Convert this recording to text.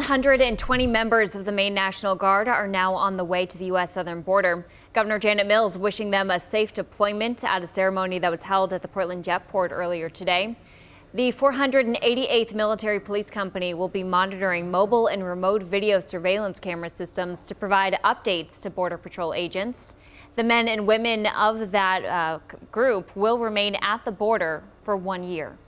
120 members of the Maine National Guard are now on the way to the U.S. southern border. Governor Janet Mills wishing them a safe deployment at a ceremony that was held at the Portland Jetport earlier today. The 488th Military Police Company will be monitoring mobile and remote video surveillance camera systems to provide updates to Border Patrol agents. The men and women of that group will remain at the border for 1 year.